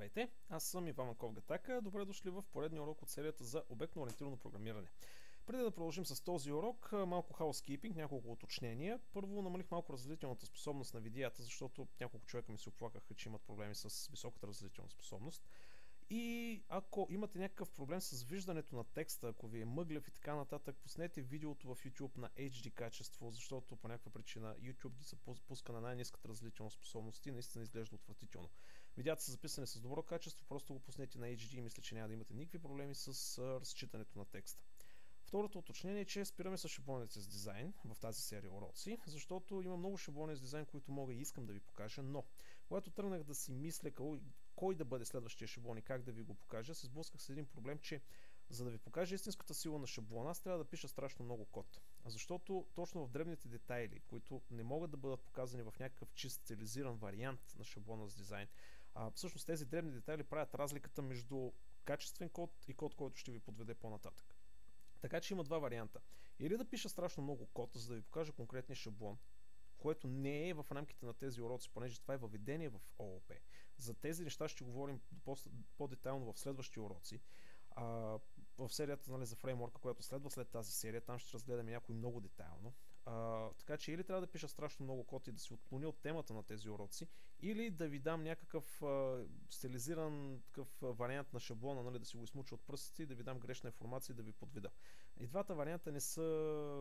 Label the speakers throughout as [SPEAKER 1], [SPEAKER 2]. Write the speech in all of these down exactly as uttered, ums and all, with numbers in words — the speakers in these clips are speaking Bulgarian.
[SPEAKER 1] Здравейте, аз съм Иван Маков Гатака. Добре дошли в поредния урок от серията за обектно ориентирано програмиране. Преди да продължим с този урок, малко housekeeping, няколко уточнения. Първо, намалих малко разделителната способност на видеята, защото няколко човека ми се оплакаха, че имат проблеми с високата разделителна способност. И ако имате някакъв проблем с виждането на текста, ако ви е мъглев и така нататък, пуснете видеото в YouTube на Ейч Ди качество, защото по някаква причина YouTube ги се пуска на най-ниската разделителна способност и наистина изглежда отвратително. Видеята са записани с добро качество, просто го пуснете на Ейч Ди и мисля, че няма да имате никакви проблеми с разчитането на текста. Второто уточнение е, че спираме с шаблоните с дизайн в тази серия уроци, защото има много шаблони с дизайн, които мога и искам да ви покажа, но когато тръгнах да си мисля кой, кой да бъде следващия шаблон и как да ви го покажа, се сблъсках с един проблем, че за да ви покажа истинската сила на шаблона, аз трябва да пиша страшно много код. Защото точно в дребните детайли, които не могат да бъдат показани в някакъв чист стилизиран вариант на шаблона с дизайн, а, всъщност тези дребни детайли правят разликата между качествен код и код, който ще ви подведе по-нататък. Така че има два варианта. Или да пиша страшно много код, за да ви покажа конкретния шаблон, което не е в рамките на тези уроци, понеже това е въведение в ООП. За тези неща ще говорим по-детайлно в следващи уроци. А, в серията, нали, за фреймворка, която следва след тази серия, там ще разгледаме някой много детайлно. А, така че или трябва да пиша страшно много код и да се отклоня от темата на тези уроци, или да ви дам някакъв а, стилизиран такъв вариант на шаблона, нали, да си го измуча от пръстите и да ви дам грешна информация и да ви подведа. И двата варианта не са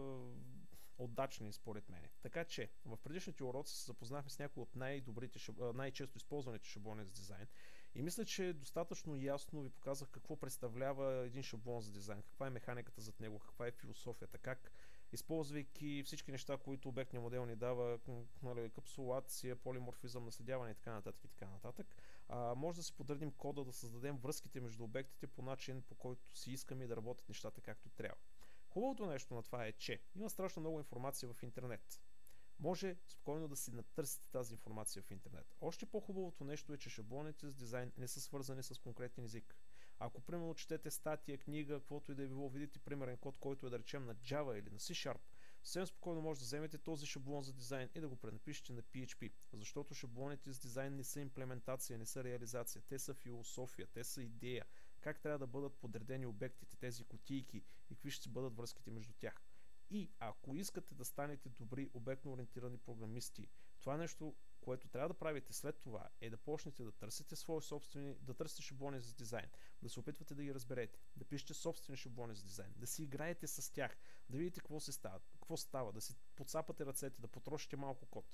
[SPEAKER 1] удачни според мен. Така че в предишните уроци се запознахме с някои от най-добрите, най-често използваните шаблони с дизайн и мисля, че достатъчно ясно ви показах какво представлява един шаблон за дизайн, каква е механиката зад него, каква е философията, как използвайки всички неща, които обектният модел ни дава, нали, капсулация, полиморфизъм, наследяване и така нататък и така нататък, а, може да си подредим кода, да създадем връзките между обектите по начин, по който си искаме да работят нещата както трябва. Хубавото нещо на това е, че има страшно много информация в интернет. Може спокойно да си натърсите тази информация в интернет. Още по-хубавото нещо е, че шаблоните с дизайн не са свързани с конкретен език. Ако примерно четете статия, книга, каквото и да е било, видите примерен код, който е да речем на Java или на C Sharp, съвсем спокойно може да вземете този шаблон за дизайн и да го пренапишете на Пи Ейч Пи, защото шаблоните с дизайн не са имплементация, не са реализация, те са философия, те са идея, как трябва да бъдат подредени обектите, тези кутийки и какви ще бъдат връзките между тях. И ако искате да станете добри обектно ориентирани програмисти, това нещо, което трябва да правите след това, е да почнете да търсите свои собствени, да търсите шаблони за дизайн, да се опитвате да ги разберете, да пишете собствени шаблони за дизайн, да си играете с тях, да видите какво се става, какво става, да си подсапате ръцете, да потрошите малко код.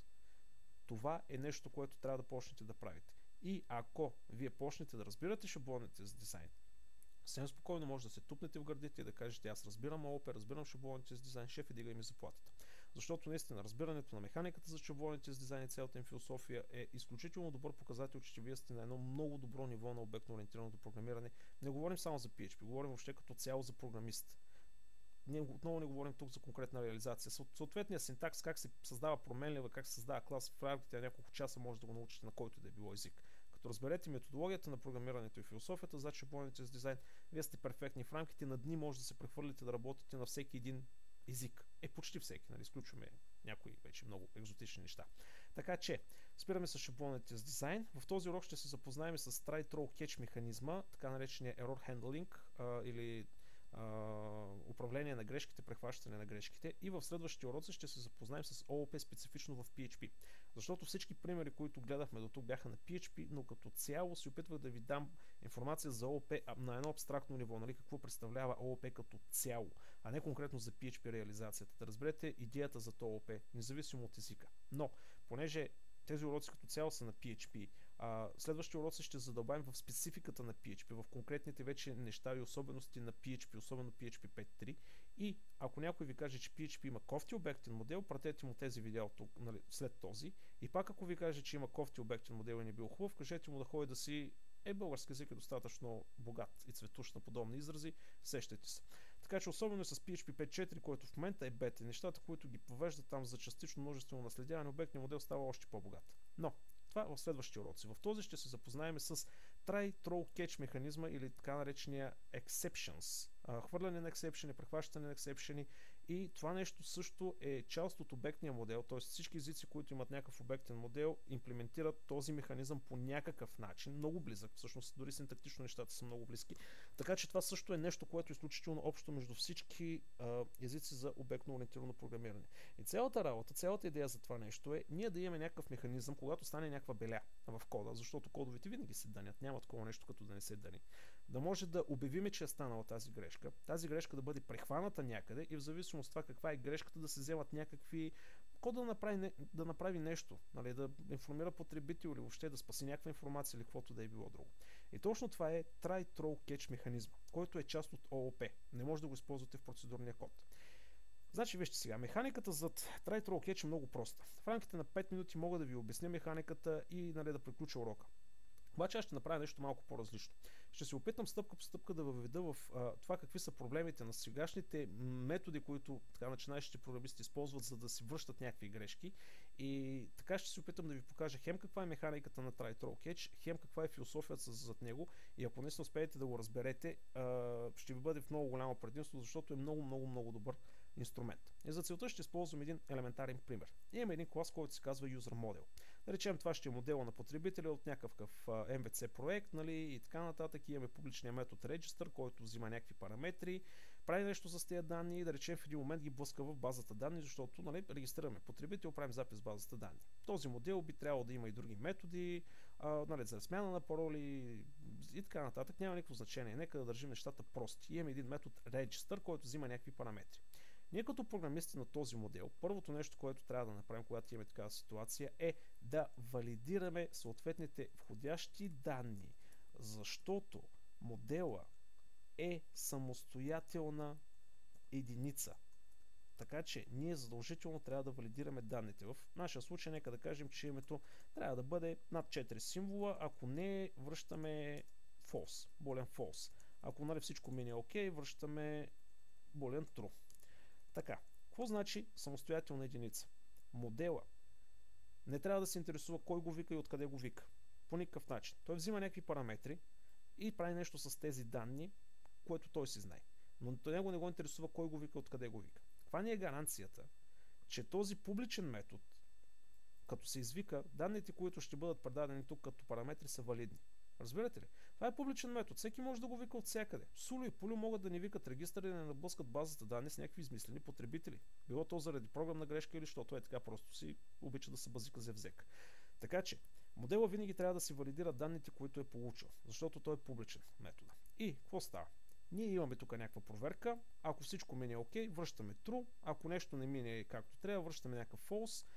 [SPEAKER 1] Това е нещо, което трябва да почнете да правите. И ако вие почнете да разбирате шаблоните за дизайн, съвсем спокойно може да се тупнете в гърдите и да кажете: аз разбирам ООП, разбирам шаблоните с дизайн, шеф, и дигай ми заплатата. Защото наистина разбирането на механиката за шаблоните с дизайн и цялата им философия е изключително добър показател, че вие сте на едно много добро ниво на обектно ориентираното програмиране. Не говорим само за Пи Ейч Пи, говорим въобще като цяло за програмист. Ние отново не говорим тук за конкретна реализация. Съответният синтакс, как се създава променлива, как се създава клас в рамките на няколко часа, може да го научите на който да е било език. Като разберете методологията на програмирането и философията за шаблоните с дизайн, вие сте перфектни. В рамките на дни може да се прехвърлите да работите на всеки един език. Е, почти всеки, нали? Изключваме някои вече много екзотични неща. Така че, спираме с шаблоните с дизайн. В този урок ще се запознаем с try, throw, catch механизма, така наречения error handling а, или Uh, управление на грешките, прехващане на грешките, и в следващия урок ще се запознаем с ООП специфично в Пи Ейч Пи. Защото всички примери, които гледахме до тук, бяха на Пи Ейч Пи, но като цяло се опитвах да ви дам информация за ООП на едно абстрактно ниво, нали, какво представлява ООП като цяло, а не конкретно за Пи Ейч Пи реализацията. Да разберете идеята за ООП, независимо от езика. Но, понеже тези уроци като цяло са на Пи Ейч Пи, а следващия уроци ще задълбаем в спецификата на Пи Ейч Пи, в конкретните вече неща и особености на Пи Ейч Пи, особено Пи Ейч Пи пет точка три. И ако някой ви каже, че Пи Ейч Пи има кофти обектен модел, пратете му тези видеа тук, нали, след този. И пак ако ви каже, че има кофти обектен модел и не бил хубав, кажете му да ходи да си... Е, български език е достатъчно богат и цветущ на подобни изрази, сещайте се. Така че особено с Пи Ейч Пи пет точка четири, който в момента е бета, нещата, които ги повеждат там за частично множествено наследяване, обектният модел става още по-богат. Но това в следващия уроци. В този ще се запознаем с try, throw, catch механизма или така наречения exceptions. Хвърляне на ексепшени, прехващане на ексепшени И това нещо също е част от обектния модел, т.е. всички езици, които имат някакъв обектен модел, имплементират този механизъм по някакъв начин, много близък, всъщност дори синтактично нещата са много близки. Така че това също е нещо, което е изключително общо между всички а, езици за обектно ориентирано програмиране. И цялата работа, цялата идея за това нещо е ние да имаме някакъв механизъм, когато стане някаква беля в кода, защото кодовете винаги се данят, няма такова нещо като да не се дани. Да може да обявиме, че е станала тази грешка, тази грешка да бъде прехваната някъде и в зависимост от това каква е грешката да се вземат някакви кода да направи, да направи нещо, нали, да информира потребител или въобще да спаси някаква информация или каквото да е било друго. И точно това е Try Throw Catch механизма, който е част от О О Пи. Не може да го използвате в процедурния код. Значи, вижте сега, механиката зад Try Throw Catch е много проста. В рамките на пет минути мога да ви обясня механиката и, нали, да приключа урока. Обаче аз ще направя нещо малко по-различно. Ще се опитам стъпка по стъпка да въведа в а, това какви са проблемите на сегашните методи, които така начинаещите програмисти използват, за да си връщат някакви грешки. И така ще се опитам да ви покажа хем каква е механиката на Try Throw Catch, хем каква е философията зад него. И ако не успеете да го разберете, а, ще ви бъде в много голямо предимство, защото е много, много, много добър инструмент. И за целта ще използвам един елементарен пример. Имаме един клас, който се казва User Model. Да речем, това ще е модела на потребителя от някакъв Ем Ви Си проект, нали, и така нататък. И имаме публичния метод Register, който взима някакви параметри, прави нещо с тези данни и да речем в един момент ги блъска в базата данни, защото, нали, регистрираме потребител, правим запис в базата данни. Този модел би трябвало да има и други методи, а, нали, за смяна на пароли и така нататък. Няма никакво значение. Нека да държим нещата прости. Имаме един метод Register, който взима някакви параметри. Ние като програмисти на този модел, първото нещо, което трябва да направим, когато имаме такава ситуация, е да валидираме съответните входящи данни, защото модела е самостоятелна единица. Така че ние задължително трябва да валидираме данните. В нашия случай нека да кажем, че името трябва да бъде над четири символа, ако не, връщаме false, болен false. Ако, нали, всичко мине окей, връщаме болен true. Така, какво значи самостоятелна единица? Модела не трябва да се интересува кой го вика и откъде го вика. По никакъв начин. Той взима някакви параметри и прави нещо с тези данни, което той си знае. Но него не го интересува кой го вика и откъде го вика. Каква ни е гаранцията, че този публичен метод, като се извика, данните, които ще бъдат предадени тук като параметри, са валидни? Разбирате ли? Това е публичен метод. Всеки може да го вика от всякъде. Суло и Пулю могат да ни викат регистър и да не наблъскат базата данни с някакви измислени потребители. Било то заради програмна грешка или защото е така, просто си обича да се базика зевзек. Така че, модела винаги трябва да си валидира данните, които е получил, защото той е публичен метод. И какво става? Ние имаме тук някаква проверка. Ако всичко мине окей, връщаме true. Ако нещо не мине както трябва, връщаме някакъв false.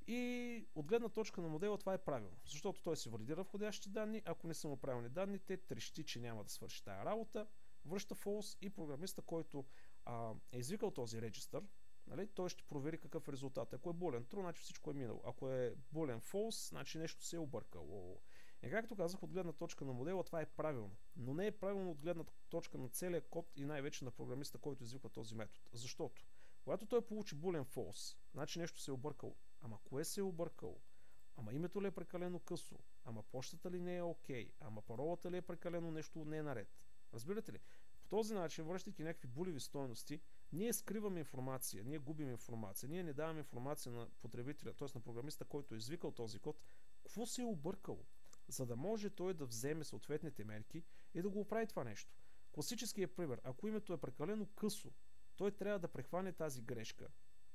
[SPEAKER 1] И от гледна точка на модела това е правилно, защото той си валидира входящи данни, ако не са му правилни данните, трещи, че няма да свърши тая работа, връща false и програмиста, който а, е извикал този регистър, нали, той ще провери какъв е резултат. Ако е болен true, значи всичко е минало. Ако е болен false, значи нещо се е объркало. И както казах, от гледна точка на модела това е правилно, но не е правилно от гледна точка на целия код и най-вече на програмиста, който извиква този метод. Защото когато той получи болен false, значи нещо се е объркало. Ама кое се е объркало? Ама името ли е прекалено късо? Ама почтата ли не е окей? Ама паролата ли е прекалено нещо не е наред? Разбирате ли? По този начин, връщайки някакви булеви стойности, ние скриваме информация, ние губим информация, ние не даваме информация на потребителя, т.е. на програмиста, който е извикал този код, какво се е объркало, за да може той да вземе съответните мерки и да го оправи това нещо. Класическият пример, ако името е прекалено късо, той трябва да прехване тази грешка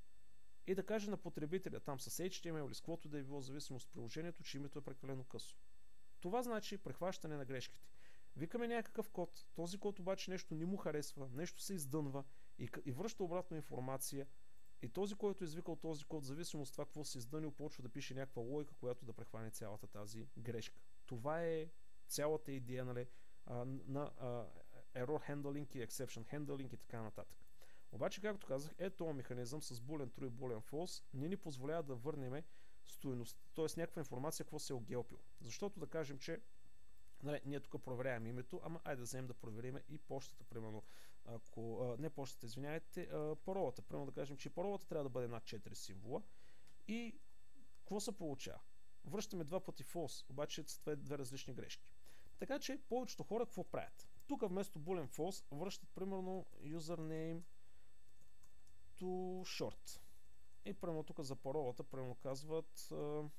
[SPEAKER 1] и да каже на потребителя там с Ейч Ти Ем Ел или с каквото да е било зависимост от приложението, че името е прекалено късо. Това значи прехващане на грешките. Викаме някакъв код, този код обаче нещо не му харесва, нещо се издънва и, и връща обратно информация и този, който е извикал този код, зависимост от това какво се издънил, почва да пише някаква логика, която да прехване цялата тази грешка. Това е цялата идея, нали, на а, error handling и exception handling и така нататък. Обаче, както казах, е този механизъм с болен true и болен false не ни позволява да върнем стойност, т.е. някаква информация, какво се е огелпил. Защото да кажем, че, нали, ние тук проверяваме името, ама айде да вземем да проверим и почтата, примерно, ако, а, не почтата, извиняйте, а, паролата. Примерно да кажем, че паролата трябва да бъде над четири символа и какво се получава? Връщаме два пъти false, обаче това е две различни грешки. Така че повечето хора какво правят? Тук вместо болен false връщат примерно username to short. И примерно тук за паролата, примерно казват uh,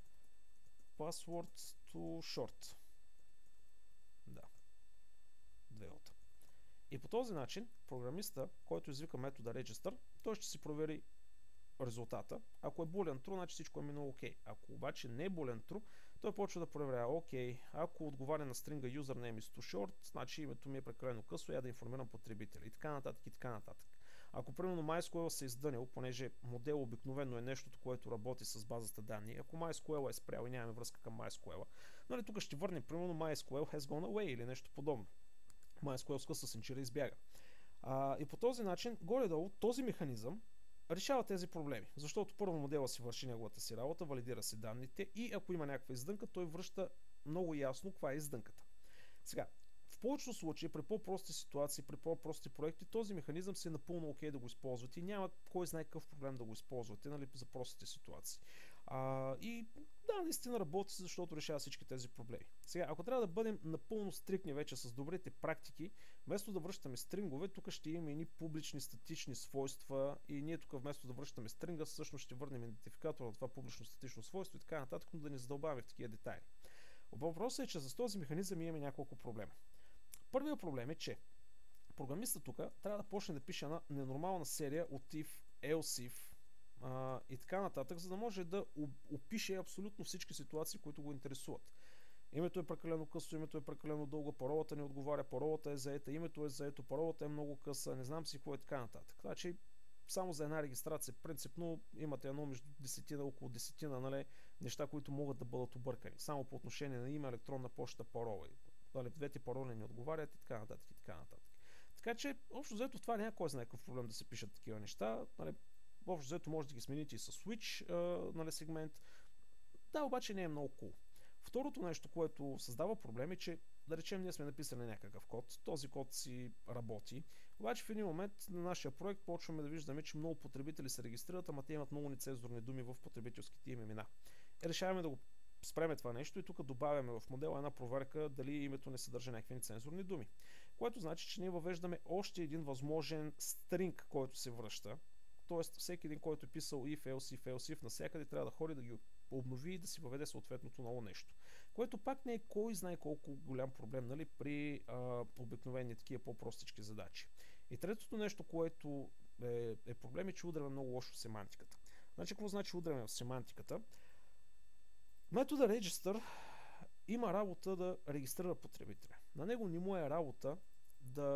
[SPEAKER 1] password to short. Да. Две ота. И по този начин програмиста, който извика метода register, той ще си провери резултата. Ако е булен true, значи всичко е минало окей. Ако обаче не е булен true, той почва да проверява окей. Ако отговаря на стринга username is too short, значи името ми е прекалено късо, я да информирам потребителя. И така нататък, и така нататък. Ако примерно MySQL се е издънил, понеже модел обикновено е нещото, което работи с базата данни, ако MySQL е спрял и нямаме връзка към MySQL, нали, тук ще върнем примерно MySQL has gone away или нещо подобно. MySQL скъса сенчира избяга. А, и по този начин, горе-долу, този механизъм решава тези проблеми, защото първо модела си върши неговата си работа, валидира си данните и ако има някаква издънка, той връща много ясно каква е издънката. Сега, в повечето случаи, при по-прости ситуации, при по-прости проекти, този механизъм си е напълно окей да го използвате и няма кой знае какъв проблем да го използвате, нали, за простите ситуации. А, и да, наистина работи, защото решава всички тези проблеми. Сега, ако трябва да бъдем напълно стрикни вече с добрите практики, вместо да връщаме стрингове, тук ще имаме едни публични статични свойства и ние тук вместо да връщаме стринга, всъщност ще върнем идентификатора на това публично статично свойство и така нататък, но да не задълбаваме в такива детайли. Въпросът е, че с този механизъм имаме няколко проблема. Първият проблем е, че програмистът тук трябва да почне да пише една ненормална серия от if, else if а, и така нататък, за да може да опише абсолютно всички ситуации, които го интересуват. Името е прекалено късо, името е прекалено дълго, паролата не отговаря, паролата е заета, името е заето, паролата е много къса, не знам си какво е така нататък. Значи, само за една регистрация, принципно имате едно между десетина, около десетина, нали, неща, които могат да бъдат объркани. Само по отношение на име, електронна почта, парола. Дали, двете пароли не отговарят и така нататък и така нататък. Така че, общо взето това няма кой знае какъв проблем да се пишат такива неща. Нали, общо взето може да ги смените и с switch uh, нали, сегмент. Да, обаче не е много cool. Второто нещо, което създава проблем е, че да речем ние сме написали някакъв код, този код си работи, обаче в един момент на нашия проект почваме да виждаме, че много потребители се регистрират, ама те имат много нецензурни думи в потребителските им имена. И решаваме да го спреме това нещо и тук добавяме в модела една проверка дали името не съдържа някакви нецензурни думи. Което значи, че ние въвеждаме още един възможен стринг, който се връща. Тоест всеки един, който е писал if, else, if, else, if, навсякъде трябва да ходи да ги обнови и да си въведе съответното ново нещо. Което пак не е кой знае колко голям проблем, нали, при а, обикновени такива по-простички задачи. И третото нещо, което е, е проблем е, че удряме много лошо в семантиката. Значи, какво значи удряме в семантиката? Метода register има работа да регистрира потребителя. На него не му е работа да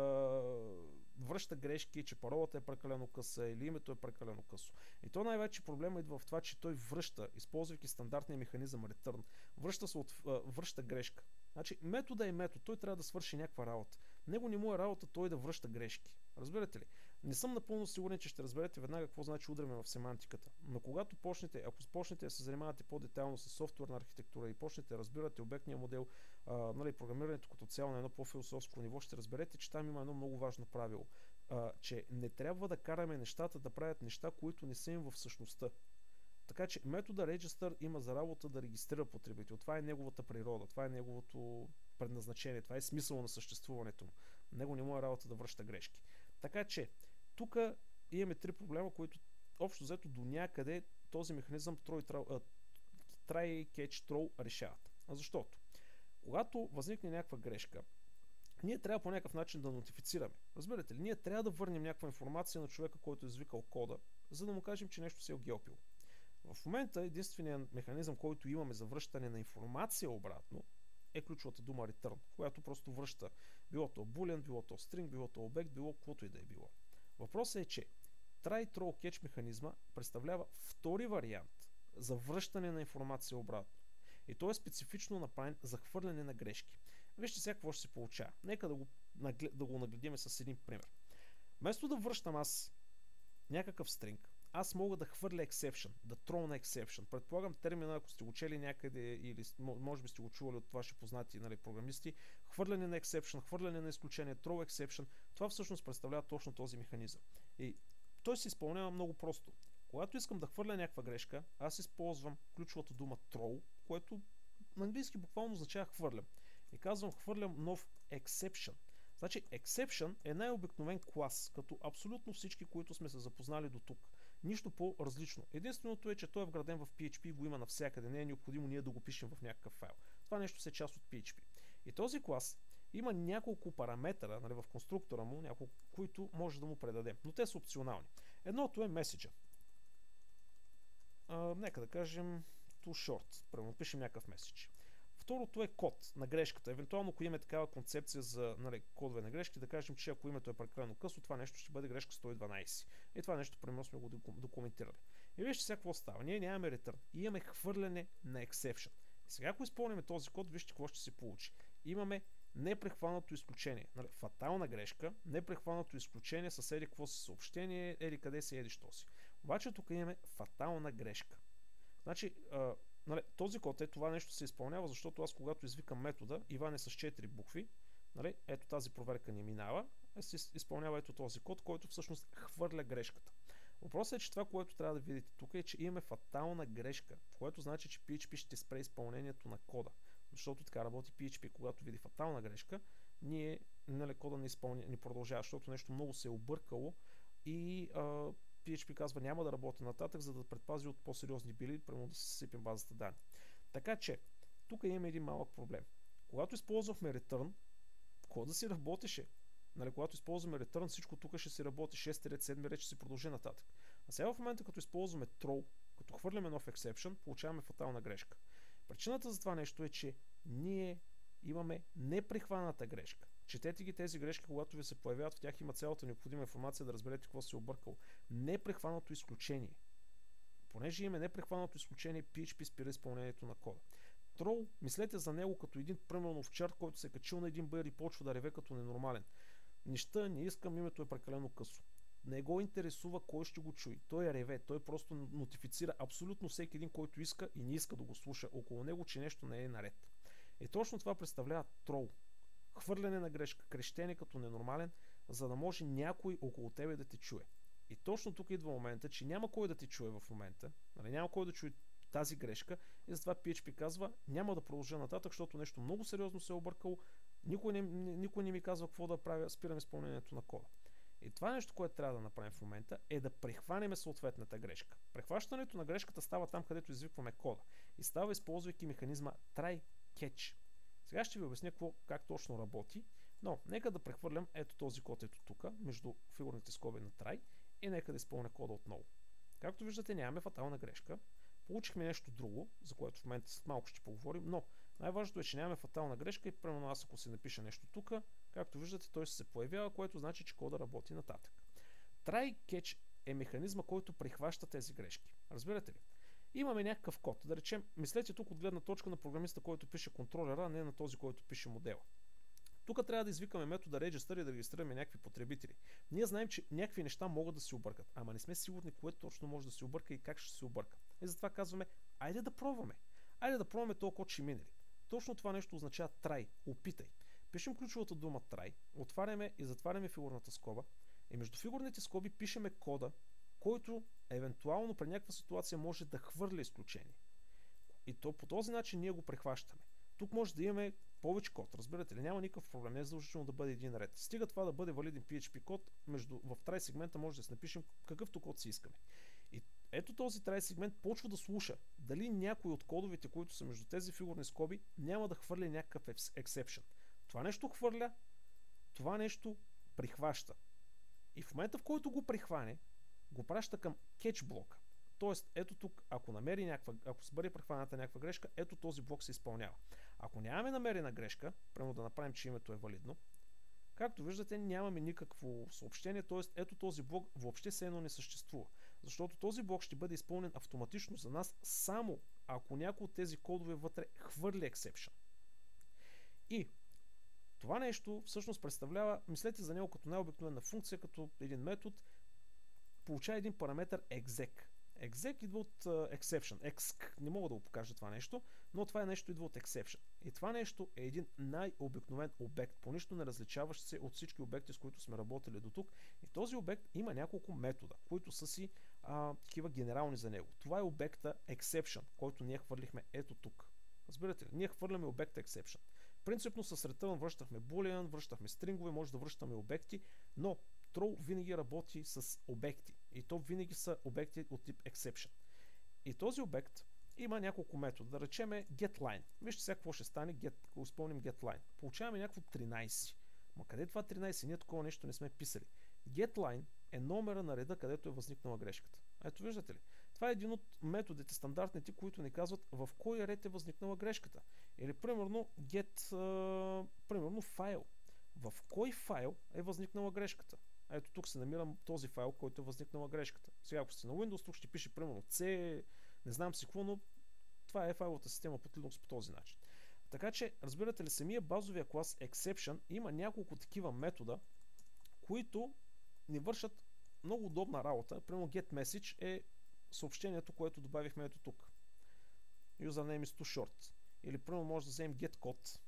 [SPEAKER 1] връща грешки, че паролата е прекалено къса или името е прекалено късо. И то най-вече проблема идва в това, че той връща, използвайки стандартния механизъм return, връща, се от, връща грешка. Значи метода е метод, той трябва да свърши някаква работа. Него не му е работа той да връща грешки. Разбирате ли? Не съм напълно сигурен, че ще разберете веднага какво значи удряме в семантиката. Но когато почнете, ако почнете да се занимавате по-детайлно с софтуерна архитектура и почнете да разбирате обектния модел, а, нали, програмирането като цяло на едно по-философско ниво, ще разберете, че там има едно много важно правило. А, че не трябва да караме нещата да правят неща, които не са им в същността. Така че метода register има за работа да регистрира потребител. Това е неговата природа, това е неговото предназначение, това е смисъл на съществуването му. Него не му е работа да връща грешки. Така че, тук имаме три проблема, които общо взето до някъде този механизъм try, catch, throw решават. Защото, когато възникне някаква грешка, ние трябва по някакъв начин да нотифицираме. Разбирате ли? Ние трябва да върнем някаква информация на човека, който е извикал кода, за да му кажем, че нещо се е огелпило. В момента единственият механизъм, който имаме за връщане на информация обратно, е ключовата дума return, която просто връща било то boolean, било то string, било то обект, било каквото и да е било. Въпросът е, че try, throw, catch механизма представлява втори вариант за връщане на информация обратно. И то е специфично направен за хвърляне на грешки. Вижте сега какво ще се получава. Нека да го, да го нагледим с един пример. Вместо да връщам аз някакъв string, аз мога да хвърля exception, да трона exception. Предполагам термина, ако сте го чели някъде или може би сте го чували от ваши познати, нали, програмисти, хвърляне на exception, хвърляне на изключение, throw exception, това всъщност представлява точно този механизъм. И той се изпълнява много просто. Когато искам да хвърля някаква грешка, аз използвам ключовата дума throw, което на английски буквално означава хвърлям. И казвам хвърлям нов exception, Значи exception е най-обикновен клас, като абсолютно всички, които сме се запознали до тук. Нищо по-различно. Единственото е, че той е вграден в Пи Ейч Пи и го има навсякъде. Не е необходимо ние да го пишем в някакъв файл. Това нещо се е част от Пи Ейч Пи. И този клас има няколко параметъра, нали, в конструктора му, няколко, които може да му предадем. Но те са опционални. Едното е меседжа. Нека да кажем too short. Примерно пишем някакъв меседж. Второто е код на грешката. Евентуално, ако имаме такава концепция за, нали, кодове на грешки, да кажем, че ако името е прекалено късо, това нещо ще бъде грешка сто и дванайсет. И това нещо, примерно, сме го документирали. И вижте сега какво става. Ние нямаме return и имаме хвърляне на exception. И сега, ако изпълним този код, вижте какво ще се получи. Имаме непрехванато изключение. Нали, фатална грешка, непрехванато изключение с еди какво си съобщение, еди къде си, еди що си. Обаче тук имаме фатална грешка. Значи, а, нали, този код е, това нещо се изпълнява, защото аз когато извикам метода, Иван е с четири букви, нали, ето тази проверка не минава, се изпълнява ето този код, който всъщност хвърля грешката. Въпросът е, че това, което трябва да видите тук е, че имаме фатална грешка, което значи, че Пи Ейч Пи ще спре изпълнението на кода. Защото така работи Пи Ейч Пи. Когато види фатална грешка, ние, нали, кода не, изпълня, не продължава, защото нещо много се е объркало и а, Пи Ейч Пи казва няма да работи нататък, за да предпази от по-сериозни били, примерно да се съсипем базата данни. Така че, тук имаме един малък проблем. Когато използвахме return, кода си работеше. Нали, когато използваме return, всичко тук ще си работи шест седем реч, ще си продължи нататък. А сега в момента, като използваме throw, като хвърляме нов exception, получаваме фатална грешка. Причината за това нещо е, че ние имаме неприхваната грешка. Четете ги тези грешки, когато ви се появяват, в тях има цялата необходима информация да разберете какво се е объркало. Неприхваното изключение. Понеже имаме неприхваното изключение, Пи Ейч Пи спира изпълнението на кода. Throw, мислете за него като един примерно овчар, който се е качил на един бър и почва да реве като ненормален. Неща, не искам, името е прекалено късо. Не го интересува кой ще го чуи. Той е реве, той просто нотифицира абсолютно всеки един, който иска и не иска да го слуша около него, че нещо не е наред. И точно това представлява трол. Хвърляне на грешка, крещене като ненормален, за да може някой около тебе да те чуе. И точно тук идва момента, че няма кой да те чуе в момента, нали, няма кой да чуе тази грешка и затова Пи Ейч Пи казва няма да продължа нататък, защото нещо много сериозно се е объркало, никой не, никой не ми казва какво да правя, спирам изпълнението на кода. И това нещо, което трябва да направим в момента е да прехванеме съответната грешка. Прехващането на грешката става там, където извикваме кода и става използвайки механизма try catch. Сега ще ви обясня какво, как точно работи, но нека да прехвърлям ето този код ето тук, между фигурните скоби на try и нека да изпълня кода отново. Както виждате, нямаме фатална грешка. Получихме нещо друго, за което в момента след малко ще поговорим, но най-важното е, че нямаме фатална грешка и примерно аз ако си напиша нещо тук, както виждате, той се появява, което значи, че кода работи нататък. Try catch е механизма, който прихваща тези грешки. Разбирате ли? Имаме някакъв код. Да речем, мислете тук от гледна точка на програмиста, който пише контролера, а не на този, който пише модела. Тук трябва да извикаме метода register и да регистрираме някакви потребители. Ние знаем, че някакви неща могат да се объркат, ама не сме сигурни кое точно може да се обърка и как ще се обърка. И затова казваме, айде да пробваме. Айде да пробваме този код ще мине ли. Точно това нещо означава try, опитай. Пишем ключовата дума try, отваряме и затваряме фигурната скоба и между фигурните скоби пишеме кода, който евентуално при някаква ситуация може да хвърля изключение. И то по този начин ние го прехващаме. Тук може да имаме повече код, разбирате ли, няма никакъв проблем, не е задължително да бъде един ред. Стига това да бъде валиден Пи Ейч Пи код, между, в try сегмента може да си напишем какъвто код си искаме. И ето този try сегмент почва да слуша дали някой от кодовете, които са между тези фигурни скоби, няма да хвърля някакъв exception. Това нещо хвърля, това нещо прихваща. И в момента, в който го прихване, го праща към catch блока. Тоест, ето тук, ако намери някаква, ако се бъде прехваната някаква грешка, ето този блок се изпълнява. Ако нямаме намерена грешка, прямо да направим, че името е валидно, както виждате, нямаме никакво съобщение, т.е. ето този блок въобще все едно не съществува. Защото този блок ще бъде изпълнен автоматично за нас, само ако някой от тези кодове вътре хвърли exception. И това нещо всъщност представлява, мислете за него като най-обикновена функция, като един метод, получава един параметър exec. Exec идва от uh, exception. Exc. Не мога да го покажа това нещо, но това е нещо идва от exception. И това нещо е един най-обикновен обект, по нищо не различаващ се от всички обекти, с които сме работили до тук. И този обект има няколко метода, които са си а, такива генерални за него. Това е обекта exception, който ние хвърлихме ето тук. Разбирате ли? Ние хвърляме обекта exception. Принципно с return връщахме boolean, връщахме стрингове, може да връщаме обекти, но throw винаги работи с обекти. И то винаги са обекти от тип exception. И този обект има няколко метода. Да речеме getLine. Вижте сега какво ще стане, get, ако изпълним getLine. Получаваме някакво тринайсет. Ма къде е това тринайсет? Ние такова нещо не сме писали. getLine е номера на реда, където е възникнала грешката. Ето виждате ли? Това е един от методите, стандартните, които ни казват в кой ред е възникнала грешката. Или примерно get, uh, примерно файл. В кой файл е възникнала грешката? Ето тук се намирам този файл, който е възникнала грешката. Сега ако сте на Windows, тук ще пише примерно C, не знам си какво, но това е файловата система под Linux по този начин. Така че, разбирате ли, самия базовия клас exception има няколко такива метода, които ни вършат много удобна работа. Примерно getMessage е съобщението, което добавихме ето тук. Username is too short. Или примерно може да вземем getCode,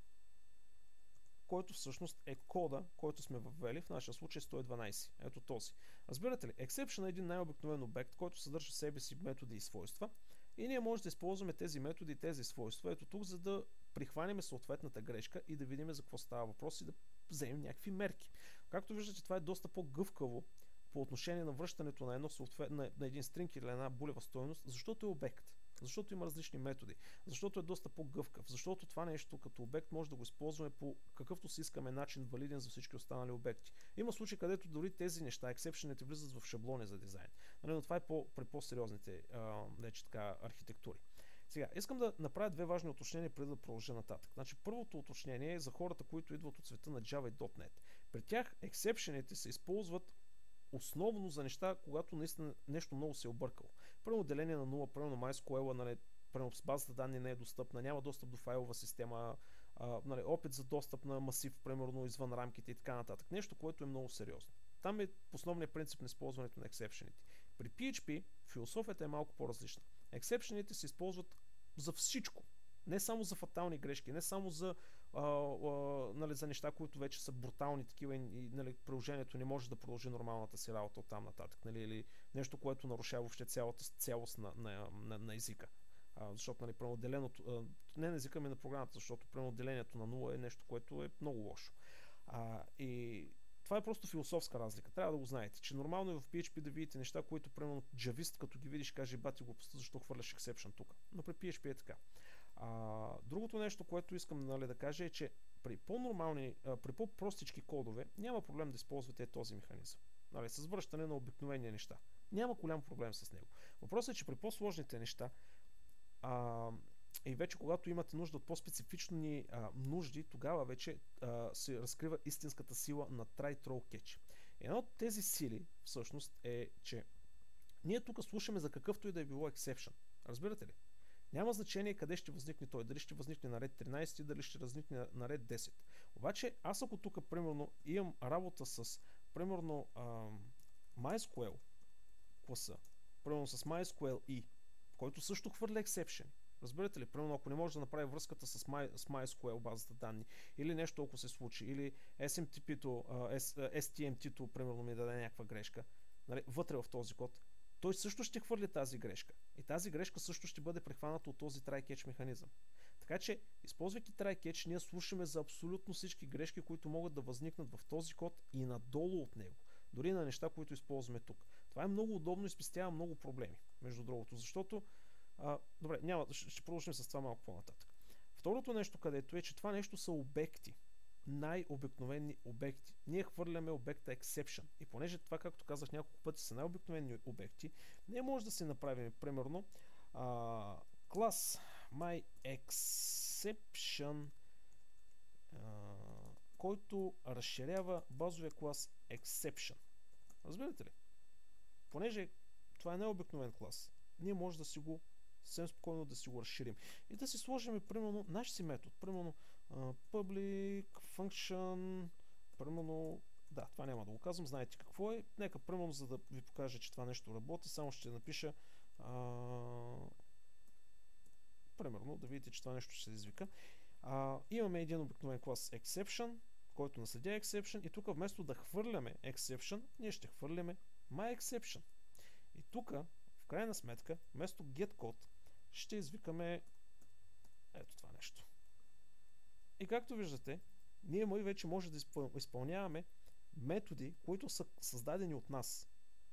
[SPEAKER 1] който всъщност е кода, който сме въвели, в нашия случай сто и дванайсет. Ето този. Разбирате ли, exception е един най-обикновен обект, който съдържа в себе си методи и свойства. И ние може да използваме тези методи и тези свойства ето тук, за да прихванем съответната грешка и да видим за какво става въпрос и да вземем някакви мерки. Както виждате, това е доста по-гъвкаво по отношение на връщането на, едно съответ... на, на един стринг или една булева стойност, защото е обект. Защото има различни методи, защото е доста по-гъвкав, защото това нещо като обект може да го използваме по какъвто си искаме начин, валиден за всички останали обекти. Има случаи, където дори тези неща, ексепшените, влизат в шаблони за дизайн. Но това е по, при по-сериозните вече така архитектури. Сега, искам да направя две важни уточнения преди да продължа нататък. Значи, първото уточнение е за хората, които идват от света на Java и .дот нет. При тях ексепшените се използват основно за неща, когато наистина нещо много се е объркало. Първо деление на нула, първо на MySQL, нали, с базата данни не е достъпна, няма достъп до файлова система, а, нали, опит за достъп на масив, примерно извън рамките и така нататък. Нещо, което е много сериозно. Там е основният принцип на използването на ексепшените. При пи ейч пи философията е малко по-различна. Ексепшените се използват за всичко. Не само за фатални грешки, не само за, а, а, нали, за неща, които вече са брутални такива и, нали, приложението не може да продължи нормалната си работа от там нататък. Нали, или нещо, което нарушава въобще цялата цялост на, на, на, на езика. А, защото, нали, преотделеното, не на езика ми на програмата, защото преотделението на нула е нещо, което е много лошо. А, и това е просто философска разлика. Трябва да го знаете, че нормално е в пи ейч пи да видите неща, които, примерно, джавист, като ги видиш, каже, бати глупостта, защо хвърляш ексепшън тук. Но при пи ейч пи е така. А, другото нещо, което искам, нали, да кажа е, че при по-нормални, а, при по-простички кодове няма проблем да използвате този механизъм. Нали, с връщане на обикновени неща. Няма голям проблем с него. Въпросът е, че при по-сложните неща а, и вече когато имате нужда от по-специфични а, нужди, тогава вече а, се разкрива истинската сила на try, throw, catch. Една от тези сили всъщност е, че ние тук слушаме за какъвто и да е било exception. Разбирате ли? Няма значение къде ще възникне той. Дали ще възникне на ред тринайсет, дали ще възникне на ред десет. Обаче аз ако тук примерно имам работа с примерно ам, MySQL класа, примерно с MySQL E, който също хвърля exception. Разбирате ли? Примерно ако не може да направи връзката с, My, с MySQL базата данни, или нещо ако се случи, или ес ем ти пи-то, ес ти ем ти-то примерно ми даде някаква грешка, нали, вътре в този код, той също ще хвърли тази грешка. И тази грешка също ще бъде прехваната от този try-catch механизъм. Така че, използвайки try-catch, ние слушаме за абсолютно всички грешки, които могат да възникнат в този код и надолу от него. Дори на неща, които използваме тук. Това е много удобно и спестява много проблеми, между другото, защото а, добре, няма, ще продължим с това малко по-нататък. Второто нещо, където е, че това нещо са обекти. Най-обикновени обекти. Ние хвърляме обекта exception. И понеже това, както казах няколко пъти, са най-обикновени обекти, не може да се направим, примерно, а, клас myException, а, който разширява базовия клас exception. Разбирате ли? Понеже това е най-обикновен клас, ние може да си го съвсем спокойно да си го разширим. И да си сложим, примерно, наш си метод. Примерно, uh, public function, примерно, да, това няма да го казвам, знаете какво е. Нека, примерно, за да ви покажа, че това нещо работи, само ще напиша uh, примерно, да видите, че това нещо ще се извика. Uh, имаме един обикновен клас exception, който наследя exception, и тук вместо да хвърляме exception, ние ще хвърляме myException. И тук, в крайна сметка, вместо getCode, ще извикаме ето това нещо. И както виждате, ние май вече може да изпълняваме методи, които са създадени от нас.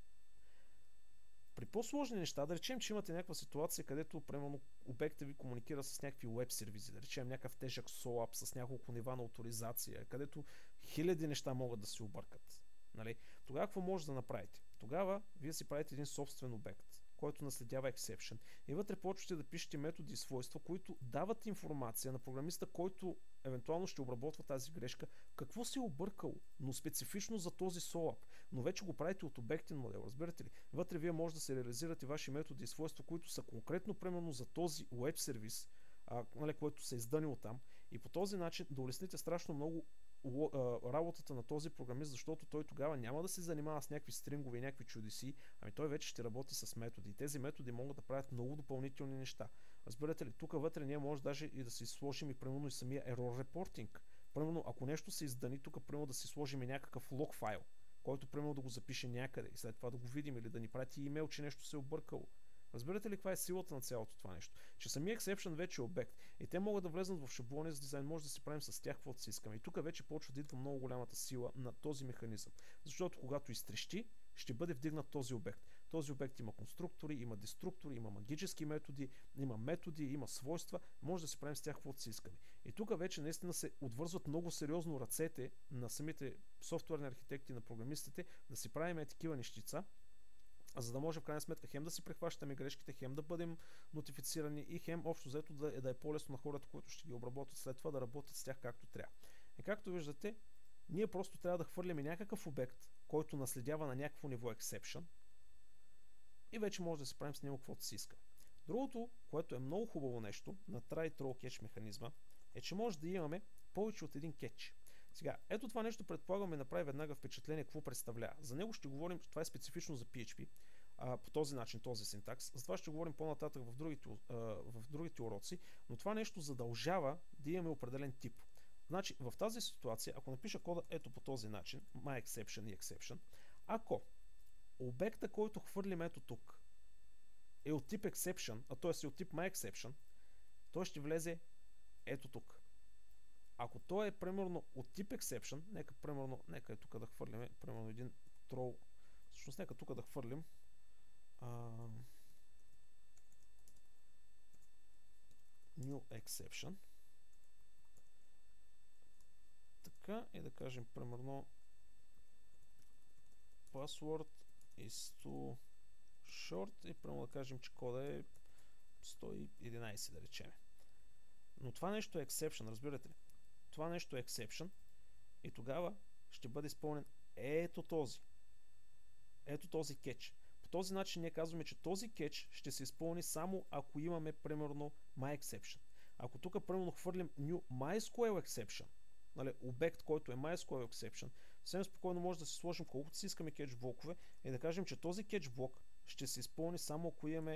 [SPEAKER 1] При по-сложни неща, да речем, че имате някаква ситуация, където, примерно, обектът ви комуникира с някакви веб сервизи, да речем някакъв тежък солап с няколко нива на авторизация, където хиляди неща могат да се объркат. Нали? Тогава какво може да направите? Тогава вие си правите един собствен обект, който наследява exception. И вътре почвате да пишете методи и свойства, които дават информация на програмиста, който евентуално ще обработва тази грешка, какво се е объркало, но специфично за този солап. Но вече го правите от обектен модел, разбирате ли? Вътре вие може да се реализирате ваши методи и свойства, които са конкретно примерно за този веб сервис, а, нали, който се е изданил там. И по този начин да улесните страшно много работата на този програмист, защото той тогава няма да се занимава с някакви стрингове и някакви чудеси, ами той вече ще работи с методи. И тези методи могат да правят много допълнителни неща. Разбирате ли, тук вътре ние може даже и да си сложим и примерно и самия error reporting. Примерно, ако нещо се издани, тук примерно да си сложим и някакъв лог файл, който примерно да го запише някъде и след това да го видим или да ни прати имейл, че нещо се е объркало. Разбирате ли каква е силата на цялото това нещо? Че самия exception вече е обект и те могат да влезнат в шаблони за дизайн, може да си правим с тях каквото си искаме. И тук вече почва да идва много голямата сила на този механизъм. Защото когато изтрещи, ще бъде вдигнат този обект. Този обект има конструктори, има деструктори, има магически методи, има методи, има свойства, може да си правим с тях каквото си искаме. И тук вече наистина се отвързват много сериозно ръцете на самите софтуерни архитекти, на програмистите, да си правим такива нещица, за да може в крайна сметка хем да си прехващаме грешките, хем да бъдем нотифицирани и хем общо взето да е, да е по-лесно на хората, които ще ги обработват след това, да работят с тях както трябва. И както виждате, ние просто трябва да хвърлим някакъв обект, който наследява на някакво ниво exception и вече може да си правим с него каквото си искаме. Другото, което е много хубаво нещо на try throw catch механизма, е, че може да имаме повече от един кетч. Сега, ето това нещо предполагаме направи веднага впечатление какво представлява. За него ще говорим, това е специфично за пи ейч пи, а, по този начин, този синтакс. За това ще говорим по-нататък в другите, а, в другите уроци, но това нещо задължава да имаме определен тип. Значи, в тази ситуация, ако напиша кода ето по този начин, myException и exception, ако обекта, който хвърлим ето тук, е от тип exception, а т.е. е от тип myException, той ще влезе ето тук. Ако той е примерно от тип exception, нека примерно, нека е тук да хвърлим примерно един throw, всъщност нека тук да хвърлим а, new exception, така и да кажем примерно password is too short и примерно да кажем, че кода е сто и единайсет, да речем. Но това нещо е exception, разбирате ли? Това нещо е exception и тогава ще бъде изпълнен ето този. Ето този кетч. По този начин ние казваме, че този кетч ще се изпълни само ако имаме примерно myException. Ако тук примерно хвърлим new MySQL exception, нали, обект, който е MySQL exception, съвсем спокойно може да си сложим колкото си искаме кетч блокове и да кажем, че този кетч блок ще се изпълни само ако имаме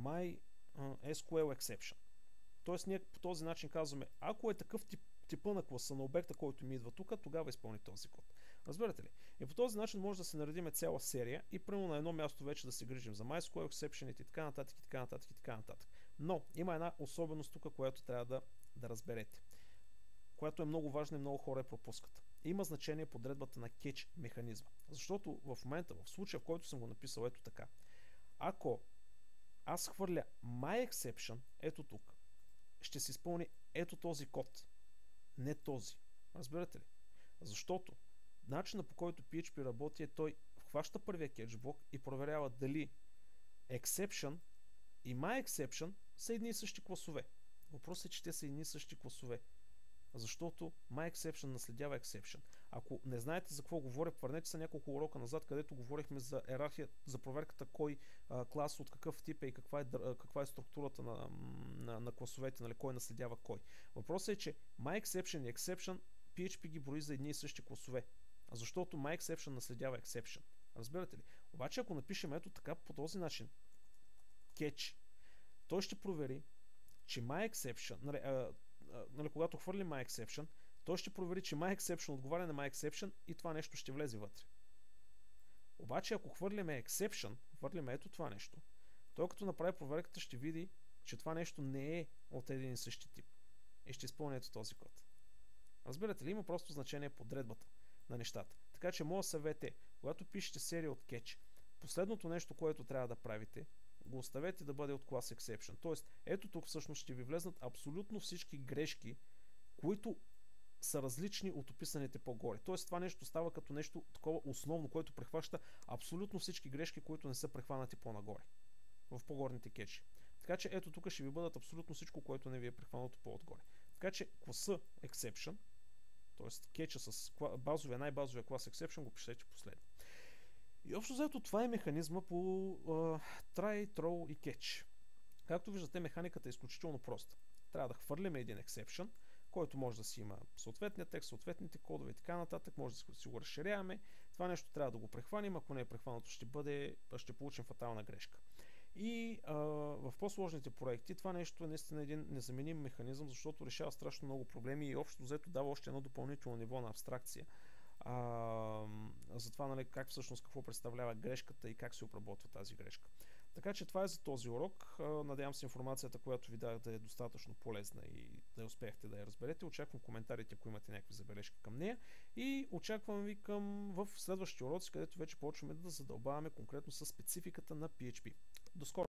[SPEAKER 1] MySQL exception. Тоест ние по този начин казваме, ако е такъв тип типа на класа на обекта, който ми идва тук, тогава изпълни този код. Разбирате ли? И по този начин може да се наредим цяла серия и примерно на едно място вече да се грижим за MySQL exception и така нататък и така нататък и така нататък. Но има една особеност тук, която трябва да, да разберете, която е много важна и много хора я пропускат. Има значение подредбата на catch механизма. Защото в момента, в случая, в който съм го написал ето така, ако аз хвърля myException ето тук, ще се изпълни ето този код. Не този. Разбирате ли? Защото начинът, по който пи ейч пи работи, е той хваща първия кетч блок и проверява дали exception и myException са едни и същи класове. Въпросът е, че те са едни и същи класове. Защото myException наследява exception. Ако не знаете за какво говоря, върнете се няколко урока назад, където говорихме за иерархия, за проверката кой а, клас от какъв тип е и каква е, каква е структурата на, на, на класовете, нали, кой наследява кой. Въпросът е, че myException и exception пи ейч пи ги брои за едни и същи класове. Защото myException наследява exception. Разбирате ли? Обаче ако напишем ето така по този начин catch, той ще провери, че myException, нали, а, нали, когато хвърлим myException, той ще провери, че myException отговаря на myException и това нещо ще влезе вътре. Обаче, ако хвърлиме exception, хвърлиме ето това нещо, той като направи проверката ще види, че това нещо не е от един и същи тип. И ще изпълни ето този код. Разбирате ли, има просто значение подредбата на нещата. Така че моят съвет е, когато пишете серия от catch, последното нещо, което трябва да правите, го оставете да бъде от class exception. Тоест, ето тук всъщност ще ви влезнат абсолютно всички грешки, които са различни от описаните по-горе. Тоест, това нещо става като нещо такова основно, което прехваща абсолютно всички грешки, които не са прехванати по-нагоре. В по-горните кетчи. Така че ето тук ще ви бъдат абсолютно всичко, което не ви е прехванато по-отгоре. Така че класа exception, т.е. кетча с базовия, най-базовия клас exception, го пишете последно. И общо заето това е механизма по uh, try, throw и catch. Както виждате, механиката е изключително проста. Трябва да хвърлим един exception, който може да си има съответния текст, съответните кодове и така нататък, може да си го разширяваме. Това нещо трябва да го прехванем, ако не е прехванато, ще, бъде, ще получим фатална грешка. И а, в по-сложните проекти това нещо е наистина един незаменим механизъм, защото решава страшно много проблеми и общо взето дава още едно допълнително ниво на абстракция. А, за това, нали, как всъщност какво представлява грешката и как се обработва тази грешка. Така че това е за този урок. Надявам се информацията, която ви дах, да е достатъчно полезна и да успеехте да я разберете. Очаквам коментарите, ако имате някакви забележки към нея. И очаквам ви към в следващите уроци, където вече почваме да задълбаваме конкретно с спецификата на пи ейч пи. До скоро!